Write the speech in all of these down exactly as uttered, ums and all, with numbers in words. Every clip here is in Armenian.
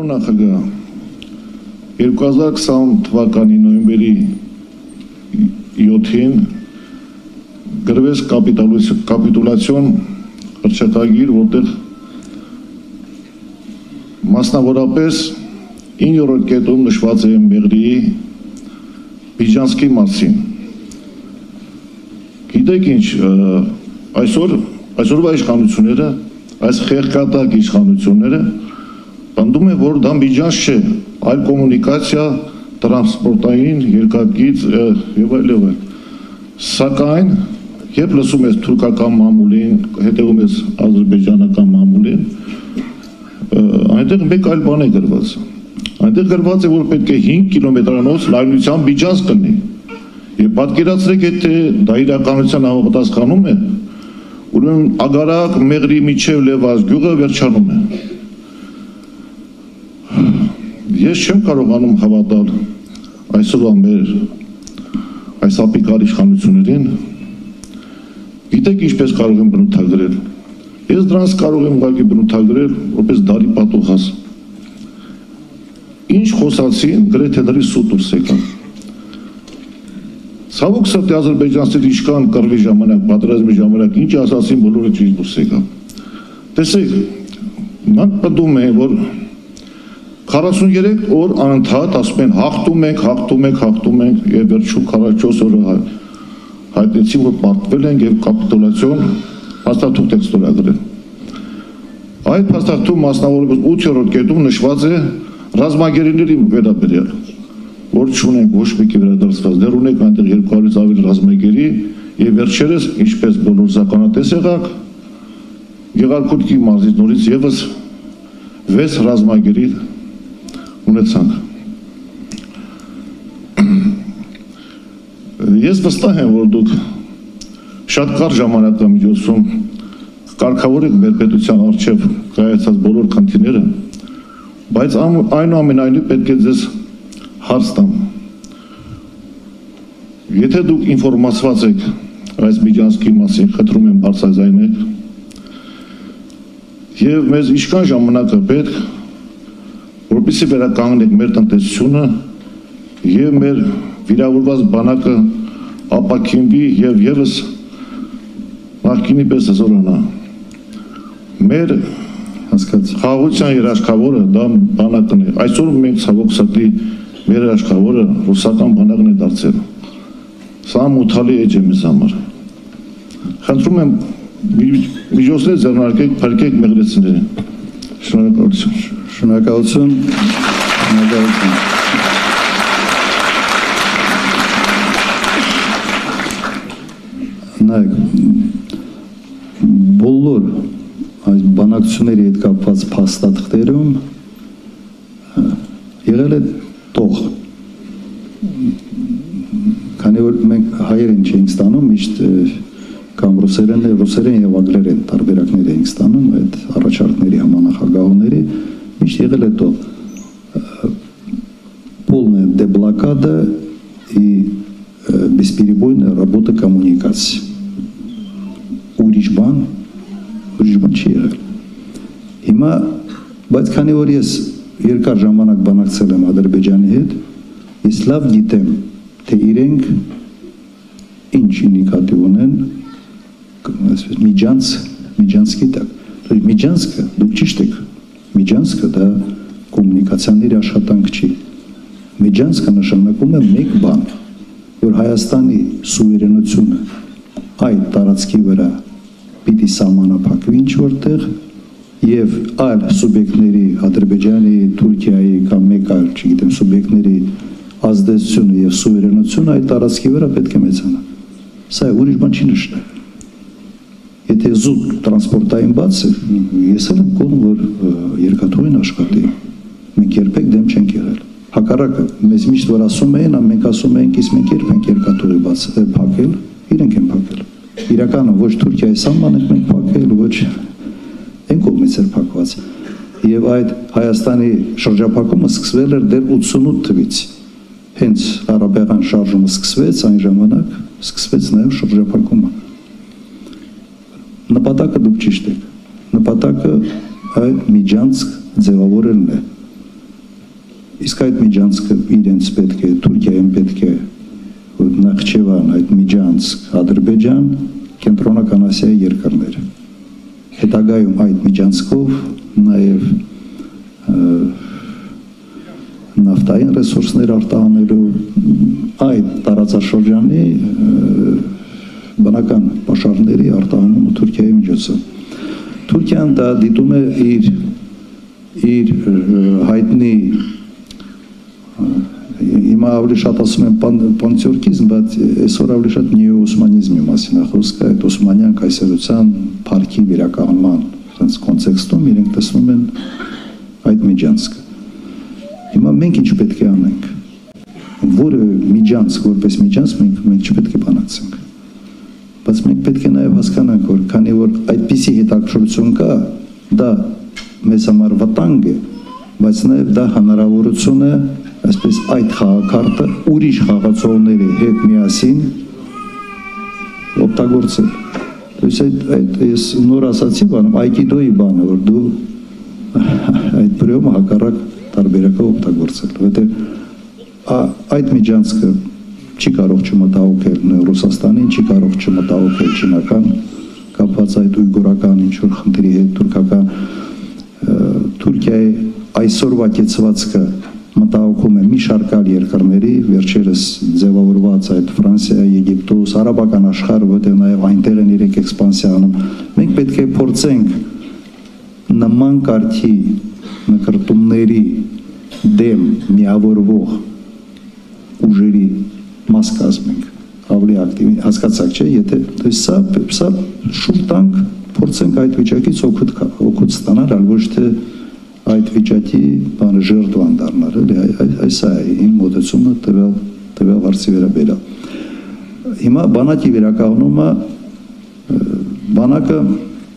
Պարոն նախագահ, երկու հազար քսան թվականի նոյեմբերի յոթին գրվեց կապիտուլյացիոն հռչակագիր, որտեղ մասնավորապես իններորդ կետում նշված է Մեղրիի Բիջանսկի մասին։ Գիտեք ինչ, այսօր այսօրվա իշխանությունները, այս խեղճատակ իշխանությունները պնդում են, որ դա Բիջանս չէ, այլ կոմունիկացիա, տրանսպորտային, երկաթգիծ եւ այլ եւ այլ։ Սակայն, երբ լսում ես թուրքական մամուլին, հետևում ես ադրբեջանական մամուլին, այնտեղ մեկ այլ բան է գրված։ Այնտեղ գրված է, որ պետք է հինգ կիլոմետրանոց լայնության Բիջանս կլինի։ Եվ պատկերացրեք, եթե դա իրականության համապատասխանում է, ուրեմն Ագարակ, Մեղրի միջև Լևազ գյուղը վերջանում է։ Ես չեմ կարողանում հավատալ այսօրվա մեր այս ապիկար իշխանություններին, գիտեք ինչպես կարող եմ բնութագրել, ես դրանց կարող եմ ուղղակի բնութագրել որպես դարի պատուհաս, ինչ խոսացին գրեթե դրի սուտ դուրս եկան, ցավոք սրտի ադրբեջանցիների իշխան կռվի ժամանակ, պատերազմի ժամանակ ինչ ասացին բոլորը ճիշտ դուրս եկան, տեսեք, նրանք պնդում են, որ քառասուններեք օր անընդհատ ասում են հաղթում ենք, հաղթում ենք, հաղթում ենք եւ վերջում քառասունչորս օրը հայտնեցին, որ պարտվել են եւ կապիտուլյացիոն փաստաթուղթ են ստորագրել։ Այդ փաստաթուղթում մասնավորապես ութերորդ կետում նշված է ռազմագերիների վերաբերյալ, որ չունենք ոչ մեկի վերադարձված, դեռ ունենք այնտեղ երկու հարյուրից ավելի ռազմագերի եւ վերջերս, ինչպես բոլոր զականատես եղաք, Գեղարքունիքի մարզից նորից եւս վեց ռազմագերի ունեցանք։ Ես վստահ եմ, որ դուք շատ կարճ ժամանակամիջոցում կարգավորեք մեր պետության առջև կայացած բոլոր խնդիրները, բայց այնուամենայնիվ պետք է ձեզ հարց տամ։ Եթե դուք ինֆորմացված եք այս Բիջանսկի մասին, խնդրում եմ բարձրաձայնեք, եւ մեզ ինչքան ժամանակը պետք, որպեսզի վերականգնենք մեր տնտեսությունը եւ մեր վիրավորված բանակը ապաքինվի եւ եւս նախկինի պես զորանա։ Մեր խաղաղության երաշխավորը դա բանակն է։ Այսօր մենք ցավոք սրտի մեր երաշխավորը ռուսական բանակն է դարձել։ Սա մութալի էջ է մեզ համար։ Խնդրում եմ միջոցներ ձեռնարկեք, փրկեք մեղրեցիներին։ Շնորհակալություն։ Շնորհակալություն, շնորհակալություն։ Նայեք, բոլոր այս բանակցությունների հետ կապված փաստաթղթերում եղել է տող։ Քանի որ մենք հայերեն չենք ստանում, միշտ կամ ռուսերեն, ռուսերեն եւ անգլերեն տարբերակներ ենք ստանում այդ առաջարկների համանախագահողների, միշտ եղել է то полная деблокада и бесперебойная работа коммуникаций. Ուրիշ բան, ուրիշ բան չի եղել։ Հիմա, բայց քանի որ ես երկար ժամանակ բանակցել եմ Ադրբեջանի հետ, ես լավ գիտեմ, թե իրենք ինչ ինդիկատիվ ունեն Միջանց, Միջանսկի տակ։ Միջանսկը, դուք ճիշտ եք, Միջանսկը դա կոմունիկացիաների աշխատանք չի։ Միջանսկը նշանակում է մեկ բան, որ Հայաստանի սուվերենությունը այդ տարածքի վրա պիտի սահմանափակվի ինչ որտեղ եւ այլ սուբյեկտների Ադրբեջանի, Թուրքիայի կամ մեկ այլ, չգիտեմ, սուբյեկտների ազդեցությունը եւ սուվերենությունը այդ տարածքի վրա պետք է մեծանա։ Սա ուրիշ բան չի նշանակում։ Եթե զուտ տրանսպորտային բաց է, ես էլ եմ կողմ, որ երկաթուղին աշխատի, մենք երբեք դեմ չենք եղել։ Հակառակը, մեզ միշտ որ ասում էին, մենք ասում ենք, իսկ մենք երբ ենք երկաթուղի բաց փակել, իրենք են փակել։ Իրականը ոչ Թուրքիայի սահման ենք մենք փակել, ոչ այն կողմից էր փակված։ Եվ այդ Հայաստանի շրջափակումը սկսվել էր դեռ ութսունութ թվականից։ Հենց արաբական շարժումը սկսվեց, այն ժամանակ սկսվեց նաև շրջափակումը։ Նպատակը դուք ճիշտ եք։ Նպատակը այդ Միջանցք ձևավորելն է։ իսկ այդ միջանցքը իրենց պետք է Թուրքիայում պետք է Նախճեվան, այդ Միջանցք, Ադրբեջան, Կենտրոնական Ասիայի երկրներ։ Հետագայում այդ միջանցքով նաև նավթային ռեսուրսներ արտահանելու այդ տարածաշրջանի բնական պաշարների արտահանումը Թուրքիայի միջոցով։ Թուրքիան դա դիտում է իր իր հայտնի հիմա ավելի շատ ասում են պանթյուրքիզմ, բայց այսօր ավելի շատ նեոօսմանիզմի մասին է խոսքը, այդ օսմանյան կայսրության փառքի վերականգնման այնց կոնտեքստում իրենք տեսնում են այդ միջանցքը։ Հիմա մենք ինչ պետք է անենք, որը միջանցք, որպես միջանցք մենք մենք չպետք է բանացենք, բայց մենք պետք է նաև հասկանանք, որ քանի որ այդպիսի հետաքրքրություն կա, դա մեզ համար վտանգ է, բայց նաև դա հնարավորություն է, այսպես այդ խաղակարգը ուրիշ խաղացողների հետ միասին օգտագործել։ Դուք այդ ես նոր ասացի բանը, այկիդոյի բանը, որ դու այդ բրյոմը հակառակ տարբերակով օգտագործել, որովհետև այդ միջանցքը չի կարող չմտահոգել Ռուսաստանին, չի կարող չմտահոգել չինական կապված այդ ուйգուրական ինչ-որ խնդրի հետ, թուրքական Թուրքիայի այսօրվա կեցվածքը մտահոգում է մի շարք այլ երկրների, վերջերս ձևավորված այդ Ֆրանսիա, Եգիպտոս, արաբական աշխարհը, որտեղ նաև այնտեղ են իրենք էքսպանսիա անում։ Մենք պետք է փորձենք նման կարգի նկարտումների դեմ միավորվող ուժերի մաս կազմենք ավելի ակտիվ, հասկացաք չէ, եթե սա սա շուտ տանք փորձենք այդ վիճակից օգուտ օգուտ ստանալ, այլ ոչ թե այդ վիճակի բանը ժերտվան դառնալ, էլի այս է իմ մոտեցումը տվյալ տվյալ հարցի վերաբերյալ։ Հիմա բանակի վերականգնումը բանակը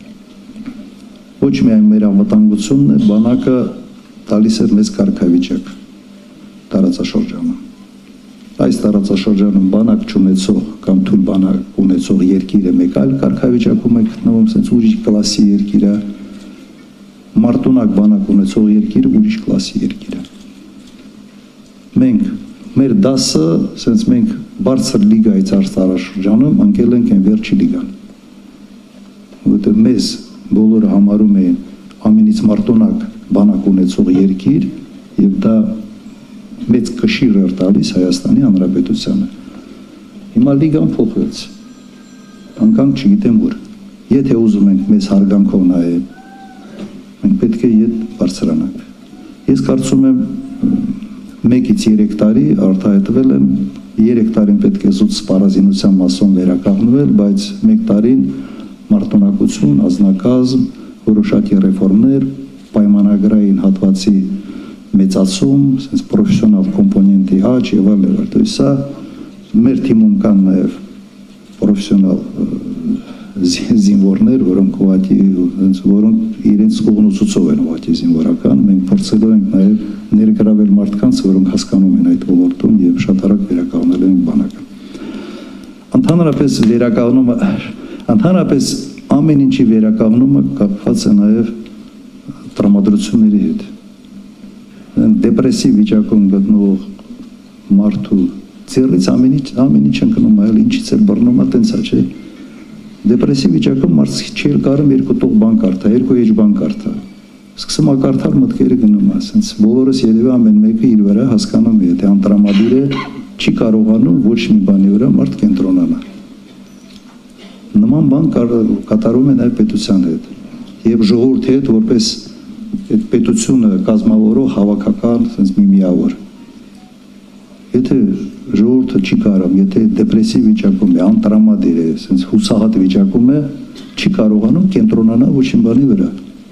ոչ միայն մեր անվտանգությունն է, բանակը տալիս է մեզ կարգավիճակ տարածաշրջանում։ Այս տարածաշրջանում բանակ չունեցող կամ թույլ բանակ ունեցող երկիրը մեկ այլ կարգավիճակում է գտնվում, ասենց ուրիշ կլասի երկիր է, մարտունակ բանակ ունեցող երկիրը ուրիշ կլասի երկիր է։ Մենք մեր դասը, ասենց մենք բարձր լիգայից տարածաշրջանում ընկել ենք այն վերջի լիգան։ Որտեղ մեզ բոլորը համարում են ամենից մարտունակ բանակ ունեցող երկիր եւ դա մեծ կշիռ էր տալիս Հայաստանի Հանրապետությանը։ Հիմա լիգան փոխվեց։ Անկամ չգիտեմ որ։ Եթե ուզում ենք մեզ հարգանքով նայել, մենք պետք է իդ բարձրանանք։ Ես կարծում եմ մեկից երեք տարի արտահայտվել եմ, երեք տարին պետք է զուտ սպառազինության մասով վերականգնվել, բայց մեկ տարին մարտունակություն, ազնագազմ, որոշակի ռեֆորմներ, պայմանագրային հատվածի մեծացում, sense պրոֆեսիոնալ կոմպոնենտի աճ եւ այլն, то есть սա մեր թիմում կան նաեւ պրոֆեսիոնալ զինվորներ, որոնք ուղղակի որոնք իրենց ուղղությունով են ուղղակի զինվորական, մենք փորձելու ենք նաեւ ներգրավել մարդկանց, որոնք հասկանում են այդ ոլորտում եւ շատ արագ վերականգնել են բանակը։ Ընդհանրապես վերականգնումը, ընդհանրապես ամեն ինչի վերականգնումը կապված է նաեւ տրամադրությունների հետ։ Դեպրեսիվ վիճակում գտնվող մարդու ծերից ամեն ինչ ամեն ինչ ընկնում այլ ինչից էլ բռնում է տենց է չէ դեպրեսիվ վիճակում մարդը չի կարող երկու տող բան կարդա երկու էջ բան կարդա սկսում է կարդալ մտքերը գնում է ասենց բոլորս երևի ամեն մեկը իր վրա հասկանում է եթե անտրամադիր է չի կարողանում ոչ մի բանի վրա մարդ կենտրոնանա նման բան կատարում են այլ պետության հետ եւ ժողովրդի հետ որպես այդ պետությունը կազմավորող հավաքական sense մի միավոր եթե ժողովուրդը չի կարող եթե դեպրեսիվ վիճակում է անտրամադիր է sense հուսահատ վիճակում է չի կարողանում կենտրոնանալ ոչ մի բանի վրա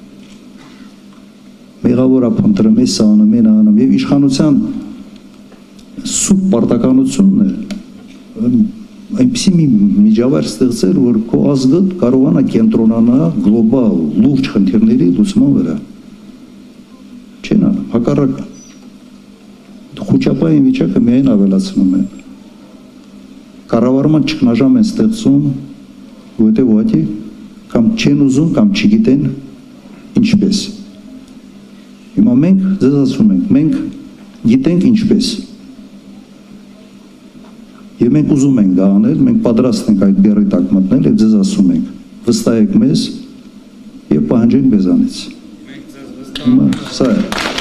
մեղավորը փնտրում է սանում են անում եւ իշխանության սուր պարտականությունն է այնպեսի մի միջավայր ստեղծել որ քո ազգը կարողանա կենտրոնանալ գլոբալ լուրջ խնդիրների լուծման վրա չեն անում, հակառակ խոչապային վիճակը միայն ավելացնում են կառավարման ճգնաժամ են ստեղծում որտեղ ուղղակի կամ չեն ուզում կամ չգիտեն ինչպես հիմա մենք ձեզ ասում ենք մենք գիտենք ինչպես։ Եվ մենք ուզում ենք դա անել, մենք պատրաստ ենք այդ բեռի տակ մտնել եւ ձեզ ասում ենք, վստահեք մեզ եւ պահանջենք մեզանից։ Մենք ձեզ վստահում ենք։ Սա է։